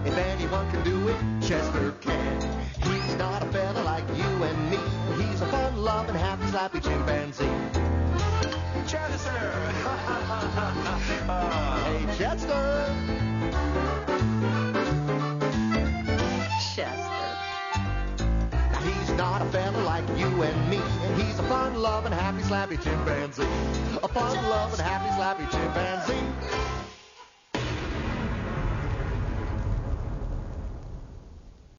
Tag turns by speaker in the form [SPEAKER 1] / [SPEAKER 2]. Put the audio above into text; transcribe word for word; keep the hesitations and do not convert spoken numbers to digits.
[SPEAKER 1] If anyone can do it, Chester can. He's not a fella like you and me. He's a fun-loving, happy-slappy chimpanzee.
[SPEAKER 2] Chester!
[SPEAKER 1] Hey, Chester!
[SPEAKER 3] Chester.
[SPEAKER 1] Now, he's not a fella like you and me. He's a fun-loving, happy-slappy chimpanzee. A fun-loving, happy-slappy chimpanzee.